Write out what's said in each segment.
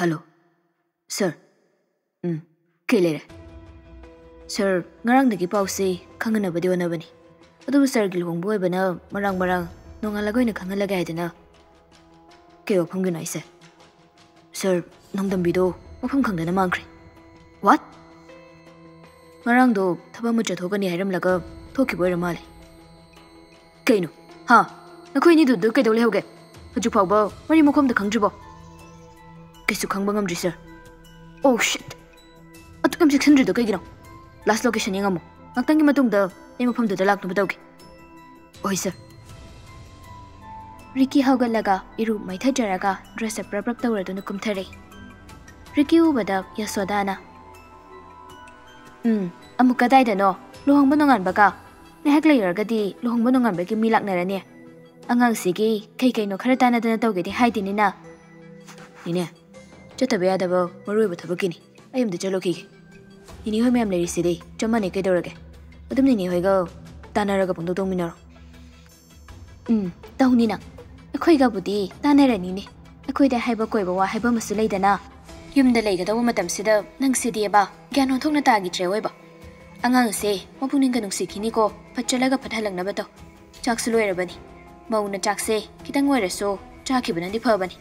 Hello. Sir. Kay Sir, ngarangdagi pause khanganabadi onabani. Adu sir gilhongbo oibana marang nongalagoina khangalaga haidana. Kay wafam gina ise. Sir, nongdambido wafam khangdana mangkhre. What? Ngarangdo thaba mucha thogani hairamlaga thoki boira male. Kaino? Ha. Nakoi ni du kai dole hoge. Haju phawba mari mokhom da khangjibo. Kaisu khangba ngamdri sir. Oh shit. Atukam section do kaigino. Last location yangamo. Ngaktangi matungda ai mofam da laknu badawge. Oi sir. Ricky hawgalaga iru maithajaraga dress up prap tawraduna kumthare. Ricky ubada Yasodana. Amuka daidano lohongba nonganbaga. Nehak layragadi lohongba nonganbagi milaknarani. Angang sigi kai no khara tanadana tawgedi haidinina. Nine. Chatabe yadaba maruiba thabakini. Ayamda chaloki. Ini hoi mayam leri sidi chamane kai dorage. Adum ni hoiga tanaraga pungdo tongminaro. Taunina. Akhoi ga budi tanarani ne. Akhoi da haiba koiba wa haiba masu leidana. Yumda leigadawa matam sida nang sidieba gyano thongna tagi treoiba. Angang se mapuninga nungsikini ko pachalaga pathalangnaba taw. Chaksu loirabani. Mauna chakse kitang oiraso chakibana di phabani.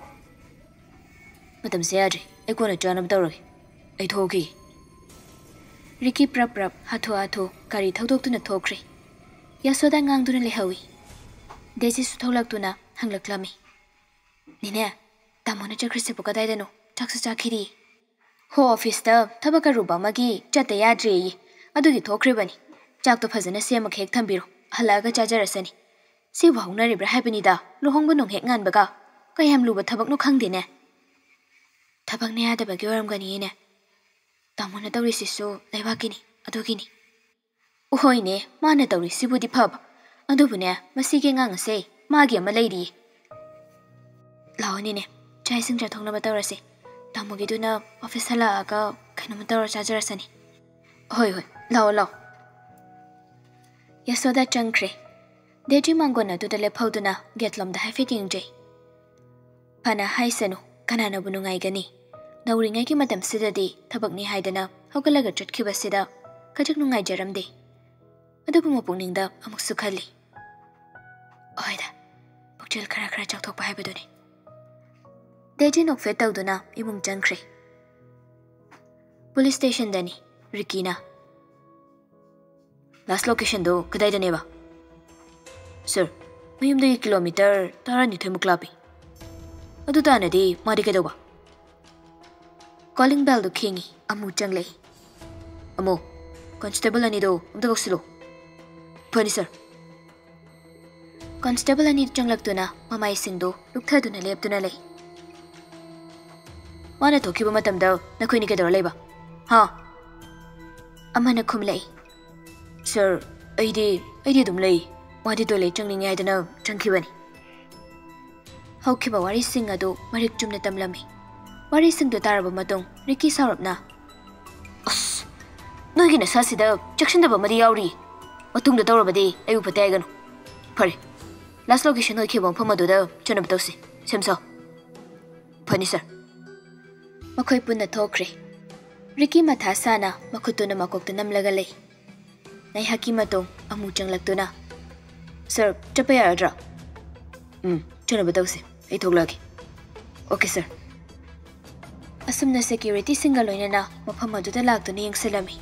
Matam se aje ekona chanab tawrage. Ai thoki. Ricky prap hatho kari thawdokuna thokre. Yasoda ngangduna lehawi. Desi sutholakuna hanglaklami. Nine tamona chakrise pokadaidano chaksa chakhiri. Ho office ta thabaka ruba magi chate yadri adugi thokre bani. Chakto phajana sema khek thambiro halaga chajarasani. Si wahuna ribra haibani da lohongba nong hek nganbaga kayam luba thabak no khangdene. Thabak ne adabagi oramgani ne. Tamona tawrisisu leibakini adugini. Uhoine mana tawrisibudi phab. Adubune masige ngangase magi ama leiri. Laoni ne chai singja thongna batawrase. Tamogi duna office hala aga kainoma tawra chajarasani. Hoi lao. Yasoda changkre. Deji mangona to the lepauduna get lom the hafeting jay. Pana haisano, kanana bunungai gani. Nauringaki madam sidadi, tabakni haidana, hokalaga chutkiba sida, kajaknungai jaramde. Adapumapuning da amuksukali. Oida, Bukjil karakara chaktok pahibaduni. Deji nok fetauduna, imung jankre. Police station dani, Rikina. Last location do, kadaidaneva. Sir, mayumdagi kilometer tarani themuklapi. Adu tanadi madikedoba. Calling bell do kingi amu changlei. Amo, constable anido umdagosilo. Pani sir. Constable anid changlaktuna mamai singdo lukthaduna leptuna lei. Mana thokiba matamda nakoini kedor leiba. Ha. Amana khumlei. Sir, aidi dum lei. Wadi dole changning aidana changkibani. Haukiba wari sing ado marik chumna tamlami. Wari sing do taraba matung Ricky sarapna. As nogi na sasida jakshinda ba mari yauri. Matung do tawrabadi ayu patagano. Pare. Last location no kibon phamadu da chanab tawsi. Semso. Pani sir. Makhoi punna thokre. Ricky matha sana makhutuna makokta namlaga lei. Nai haki matung amu changlaktuna. Sir, chapaya adra. Chana batawse. Ay thoglagi. Okay, sir. Asumna security single loina na maphamadu da lagdo ni yengsalami.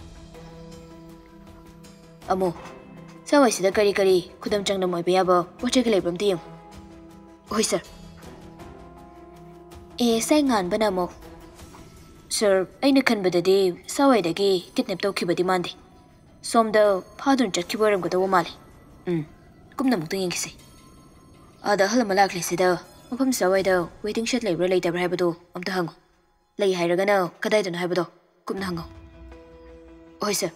Amo. Sawai sida kari kudam changna moi bayaba wache gele bram diyang. Oi, sir. Say ngan bana mo. Sir, ay nakhan badadi sawai dagi kidnap tawkibadi mandi. Somda phadun chatkibaram gadawa mali. Kumna muktung yengkisi. Ada halamalak lesida, mapam sawayda waiting shed labor later habado, amta hango. Lay hiragana, kadaidan habado, kumna hango. Oi, sir.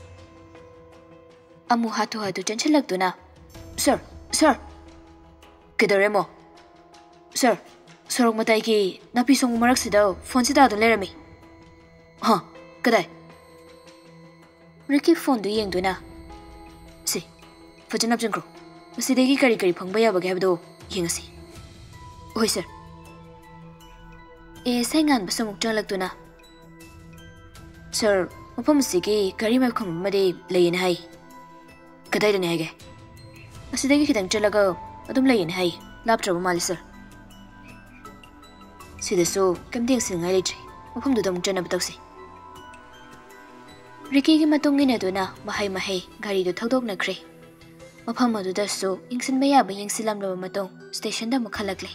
Amu hatu chanchalagduna. Sir. Kidaremo. Sir, sorok matay ki napisong maraksida, phone sida adon lerami. Ha, kadai. Ricky phone do yengduna. Si, fajanap jangkro. Masidagi kari phangba yabage habdo yengasi. Oi, sir. ए साइंगान बसमुक चलक्तुना sir मफम सिगी गाड़ी मखम मदे लेयन हाई कदाइदने हाइगे असिदगी खितंग चलगा अदुम लेयन हाई लापट्रबो माली सर सिदसो कमदेंग सिंगाइ लेट्रे मफम दुदम चनब तौसे रिकी की मतुंग इने दुना महै महै गाड़ी दो थौदोकनख्रे मफम अदुदसो इंगसिनबा याबा यंगसिलामलबा मतुंग स्टेशन दा मखलक्ले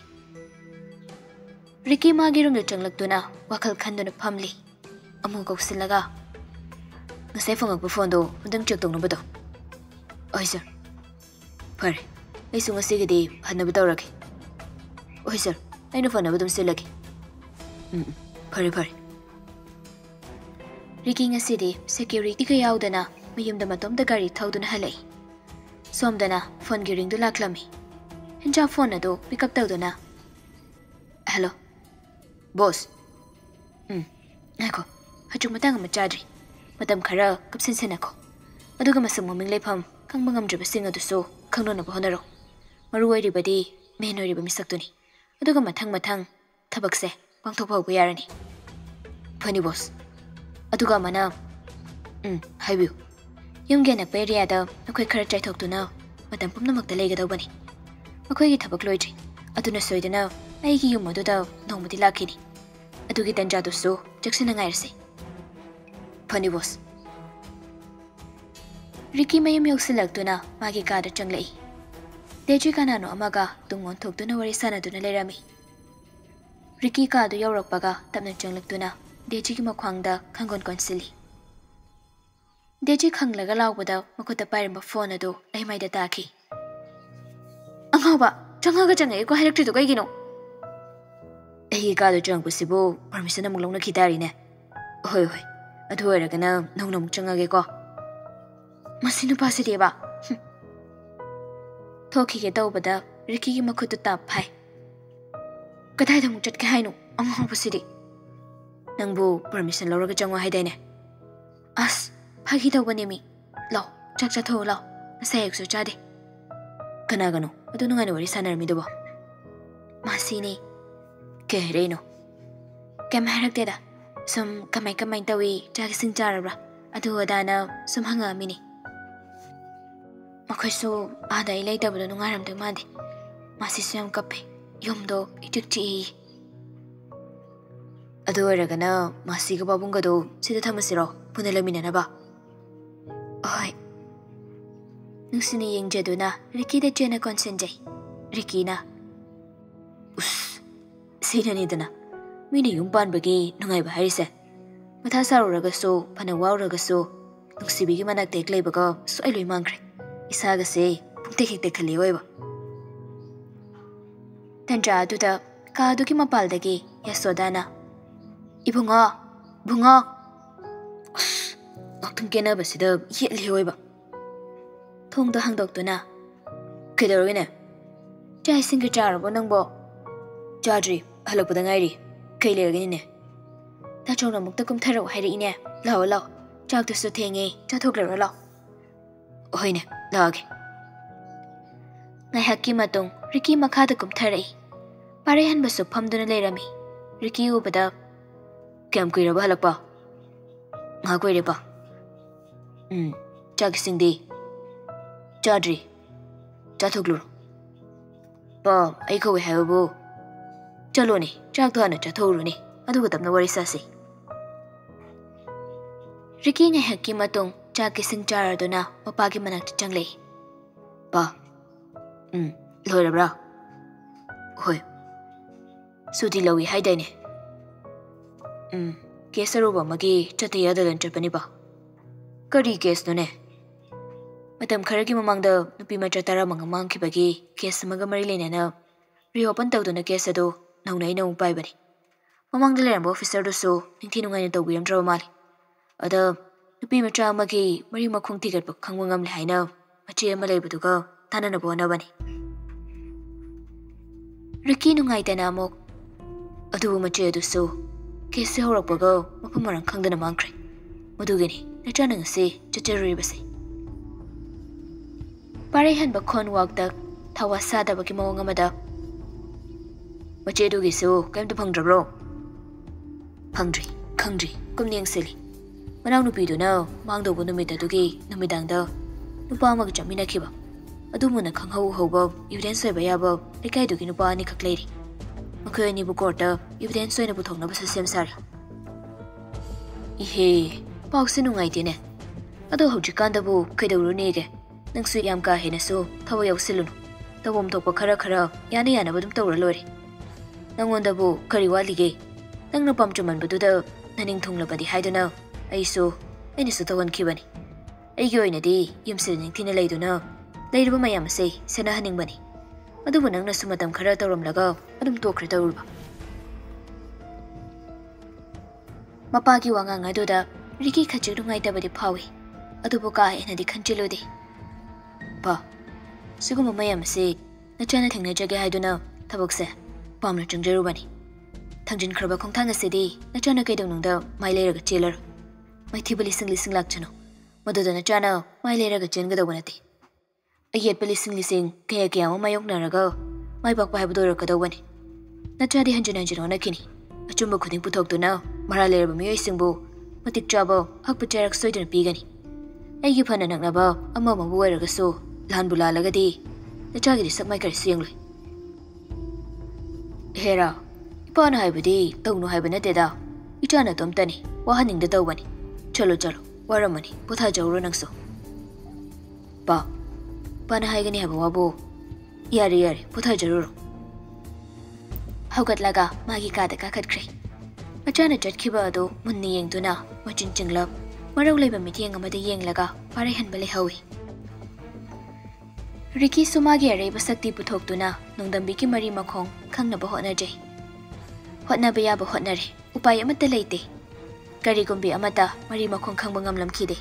रिकी मागी रूम चंगलक्तुना वखल खंदुना फमली अमु कौसिलगा ngasai phangak phone do undang check tong nabado oi sir phare ai sunga sigi di hanna badaw rake oi sir ai no phone badum silaki phare phare Ricky ngasi di security ka yaudana mayum da matom da gari thauduna halai somdana phone gi ring du laklami hinja phone ado pick up tawduna hello boss ako hachuk matang ma chadri Madam Kara, Capsin Senaco. Adugamasam Ming Lepam, Kangmangam Jabasing of the so, Kangon of Honoro. Maruari Badi, Maynori Misactoni. Adugamatang Matang, Tabakse, Bangtopo Yarani. Penny boss. Adugamana. I will. Young Gana Periada, a quick courage I talk to now. Madam Punamak the leg at Albany. A quick tabacloid. Aduna soida now. I give you Mododa, no Mutilakini. Adugit and Jado so, Jackson and Irse. Funny was Ricky may milk selectuna, Maggie Gada Jungley. Deji Canano Amaga, Dungon took to no worry sana to Nalerami. Ricky Gado Yoropaga, Tamna Junglactuna, Deji Makwanga, Kangon Consili. Deji Kang Lagala without Makota Parim of Fonado, I made a taki. Angaba, Jangaga Janga, go ahead to Gagino. He got a junk with Sibo, Parmisana Mulona Kitarine. Oi. Adu eragana nong changage ko masinu pasidi ba thoki ge tawbada Ricky gi makhutu tap phai kadai dang chat ke hainu amang pasidi nangbu permission lawraga changwa haidaine as phagi tawbani mi law chak cha tho law asai ekso chade kana gano adu nungai wari sanar mi dobo masini ke reino kem harak deda Some kamay tawi jagising jarabra adu adana some hanga mini makoso ada ilay tablo nung aram de madi masisiyam kape yumdo itikchi adu eragana masiga babunga do sida thamasiro punalamina na ba oi nungsini yengjeduna Ricky da jena konsenjay Ricky na us sinani dana Mini yung pan bagi nungay bahari sa. Matasa ragaso, panawaw ragaso. Nung sibigi manak teklay baga, so ay loy mangkre. Isa kasi, pungtekik kaliway ba. Tanja duda, kaado ki mapaldagi, yasodana. Ibunga, bunga. Nagtung kena ba sida, yet liway ba. Thong da hangdok na. Kidaro na. Jai singa jarabo nang bo. Jadri, halap pa dangayri. Kay liragin Ta chong na mukta kum tharaw hayri ine. Lao lao. Chak to so tengi. Chathok laro lao. Ohoy na. Laage. Ngay haki matong Ricky makada kum tharay. Parehan ba so pamdo na layrami. Ricky ubada. Kayam kuy raba halak pa. Nga kuy raba. Chak singdi. Chadri. Chathok laro. Pa ay kawe hayo bo. Chalo ni, chak tuhan na chatoro ni. Adu katam na wari sasi. Ricky ngay haki matong chak kising chara do na mapagi manak changlay. Pa. Loy rabra. Hoy. Sudi lawi hayday ni. Kesa roba magi chataya dalan chapani ba. Kari kes no ne. Matam karagi mamangda nupi machatara mga mangki bagi kesa mga marilina na reopen tawdo na kesa do Nau na ina upay bani. Mamang dalayang officer do so, nintinungan ito wiyam draw mali. Ada, nupi macha magi mari makung tigat pa kang mangam lihay na machiya malay ba ka tanan na buwan na bani. Ricky nungay tanamok. Adu machiya do so, kesi horak pa ka mapamarang kang dana mangkre. Madugani, na dyan nga si chachari ba si. Parehan ba kon wagdag, tawasada ba kimawang amada. Mache do giso, kaim to pang drabro. Hungry, Kangri, Kumning silly. When I nupi do now, Mando Bunumita Dugi, Numidanga, Nupama Jamina Kiba. A dumuna Kang Hobo, you then say Bayabo, the Kaiduki Nupa Nika lady. Makani Bukorta, you then say a button of a same sari. Ihe, Boxing idea. I don't hold you candabu, Kado Runege, Nangsu Yamka Heneso, Tawa of Silun, the Wom Topa Karakara, Yani and Abum Tora Lori. Nang wondabu, Kariwalige, Nang no Pumpchuman Bududa, Nanning Tungla Badi Hidana, I saw, any sort of one Kibani. I go in a day, Yum sitting Tina Laduna, later my yam say, Sena Hunning Bunny. I don't want to Sumatam Karatarum Lago, I don't talk it over. Mapagi Wangang Aduda, Ricky Kachurunga Dabadi Pawi, Aduboka and a Kanchiludi. Pa, Suguma Mayam say, the China thing Najaga Hiduna, Tabokse, Palmer Jungerubani. Tangjin Kraba Kontanga City, the China Gadununda, my later chiller. My Tibali sing Lachano, Mother than a channel, my later Jenga Wanati. I yet Belising Lissing, Kayakiam, my young Narago, my back by Abdura Kadawani. Nachadi Hanjan on a kidney. A chumbo couldn't put up to now, Marale Muising Bo, Matic Jabo, Akputerak Sojan Pigani. A Yupan and Naba, a mama who wear a so, Lanbula Lagadi. The jagged is up my curse youngly. Hera, Upon Hibadi, don't know Hibernetta. Each other Tom Tani, Wahaning the Dowani. Cholo Cholo, Waramani, Potaja Runangso. Pa, Panahagani have a wabo. Yari, Potaja. How got Laga, Maggie cat a cacat cray. A Janet Jet Kibado, Munni Yang Duna, Machin Chinglab, Maro labor meeting among Yang Laga, Parihan Belly Howie. Ricky Sumagi Basakti Putok Duna, Nondambiki Marie Makong, Kangna Bahona J. What Nabaya Bahonari, Upayamata late. Karigumbi Amata, Marie Makong Kangangam Lam Kide.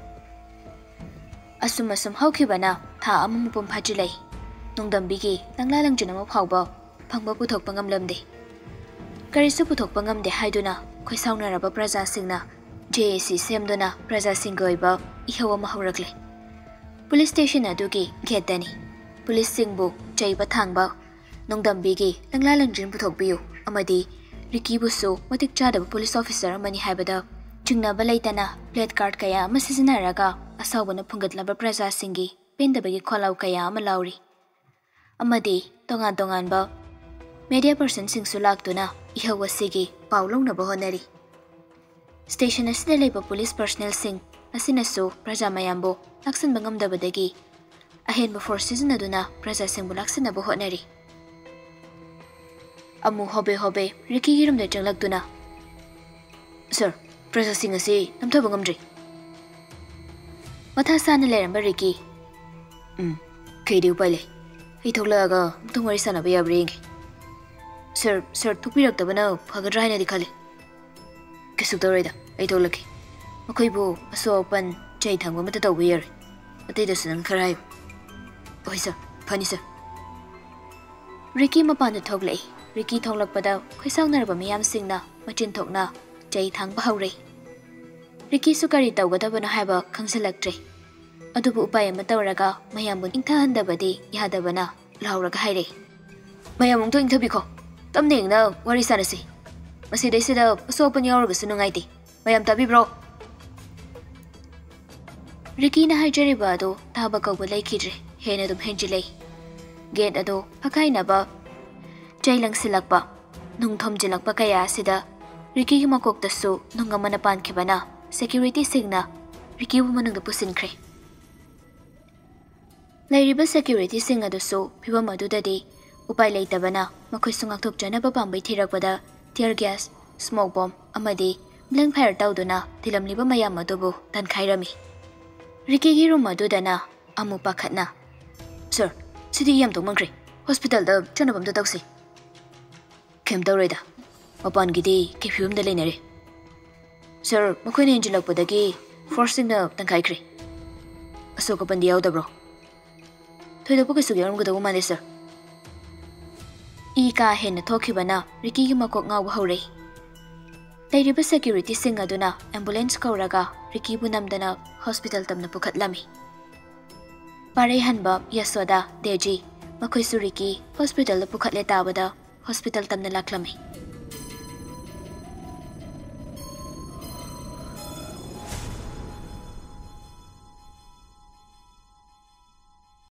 Asumasum Hokibana, Ta Amupum Pajile. Nondambiki, Langlalang Junam of Hauba. Pangba putok pangam lamde. Karisu putok pangam de haiduna, Koisauna raba praza singna, JAC semduna, praza singoiba, Ihawa Mahurakle. Police station adugi, get Danny. Police singbo, Jaiba Tangba, Nongdam bigi, Langlalang jin putok biu, Amadi, Ricky Busso, Matik Chada police officer, Mani Habada, Jungna Balaitana, plate card kaya, Masizinaraga, Asawana Pungat laba praza singi, Pinda bagi kolau kaya, Malauri. Amadi, Tongan ba. Media person sing sulak tuna, ihawa sige, paulong na bahonari. Station as labor police personnel sing, asinaso, praja mayambo, laksan bangam dabadagi. Ahen before season na duna, praja sing bulaksan na bahonari. Amu hobe, Ricky hiram na janglag tuna. Sir, praja sing asi, namta bangam dri. Matasa na leramba Ricky. Kay di upale. Itoglaga, tungwari sana ba yabring. Sir, tupirak tabana, Pagadra na dikali. Kisuktoreda, I told Lucky. Makoibo, a so open, Jay Tango Matata weir. A datason and Karai. Oh, sir, funny sir. Ricky Mapan the Togley, Ricky Tonglak Pada, Quisang Nerva Miam Singna, Machin Tokna, Jay Tang Bahauri. Ricky Sukarita, whatever no haba, Kanselectri. Adubu Upaya Mataraga, Mayambun Intahanda Badi, Yadabana, Laura Haide. Mayamung to Intabiko. Tamning na, wari sana si. Masiday sila, usopan niya orgas nung IT. Mayam tabi bro. Ricky na hajari ba ado, tabagaw balay kidre, hena dum henjilay. Gen ado, hakay na ba? Jay lang silak ba? Nung tomjilak pa kaya sida, Ricky yumakok taso, nung nga manapan kiba na, security signa, Ricky wumanang dapusin kre. Lairiba security singa daso, piwa madudadi, Upay laitaba na, makoy sungaktok dyan na babambay tirakpada, tear gas, smoke bomb, amadi, blank fire daw do na, tilamliba mayam madubo, tan kairami. Ricky hiro maduda na, amu pakat na. Sir, sidi yam tong mangkri, hospital da, dyan na bam da si. Kem daw reda, mapan gidi, kipiyum da linari. Sir, makoy na injilak padagi, forcing na tan kaikri. Aso ka pandiyaw da bro. Toy da po kasugi aram gada umani sir. Ika hen Tokibana, Ricky Yumakok nga wahore. Lairiba security singa duna, ambulance kauraga, Ricky bunamdana, hospital tam na pukat lami. Parehan ba, Yasoda, Deji, makoy su Ricky, hospital na pukat letabada, hospital tam na laklami.